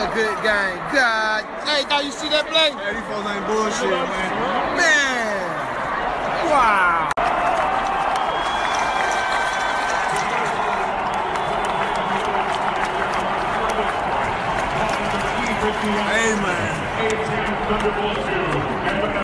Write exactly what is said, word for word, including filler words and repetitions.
a good game. God. Hey, dog, you see that play? Hey, these folks ain't bullshit, man. Man. Wow. Hey, man.